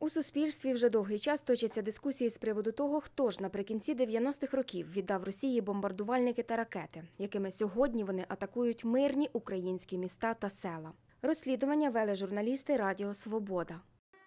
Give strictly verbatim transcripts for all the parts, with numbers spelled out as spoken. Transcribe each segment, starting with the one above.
У суспільстві вже довгий час точаться дискусії з приводу того, хто ж наприкінці дев'яностих років віддав Росії бомбардувальники та ракети, якими сьогодні вони атакують мирні українські міста та села. Розслідування вели журналісти Радіо Свобода.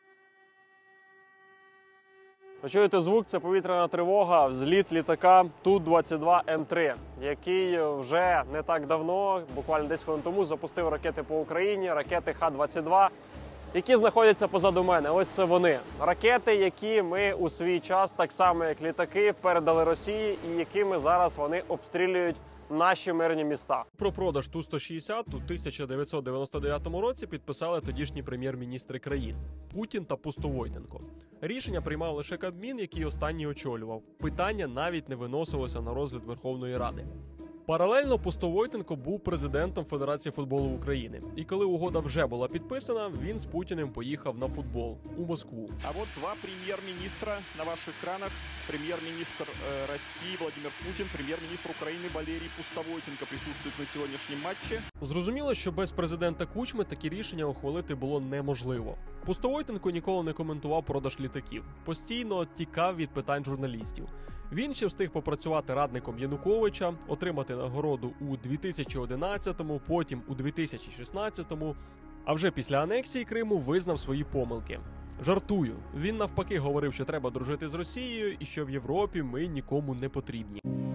Ви чуєте звук, це повітряна тривога, взліт літака Ту двадцять два М три, який вже не так давно, буквально десять хвилин тому, запустив ракети по Україні, ракети Х двадцять два, які знаходяться позаду мене. Ось це вони. Ракети, які ми у свій час, так само як літаки, передали Росії і якими зараз вони обстрілюють наші мирні міста. Про продаж Ту сто шістдесят у тисяча дев'ятсот дев'яносто дев'ятому році підписали тодішні прем'єр-міністри країн – Путін та Пустовойтенко. Рішення приймав лише Кабмін, який останній очолював. Питання навіть не виносилося на розгляд Верховної Ради. Паралельно Пустовойтенко був президентом Федерації футболу України. І коли угода вже була підписана, він з Путіним поїхав на футбол у Москву. А от два прем'єр-міністра на ваших екранах. Прем'єр-міністр э, Росії Владимир Путін, прем'єр-міністр України Валерій Пустовойтенко присутствують на сьогоднішньому матчі. Зрозуміло, що без президента Кучми такі рішення ухвалити було неможливо. Пустовойтенко ніколи не коментував продаж літаків. Постійно тікав від питань журналістів. Він ще встиг попрацювати радником Януковича, отримати нагороду у дві тисячі одинадцятому, потім у дві тисячі шістнадцятому, а вже після анексії Криму визнав свої помилки. Жартую. Він навпаки говорив, що треба дружити з Росією і що в Європі ми нікому не потрібні.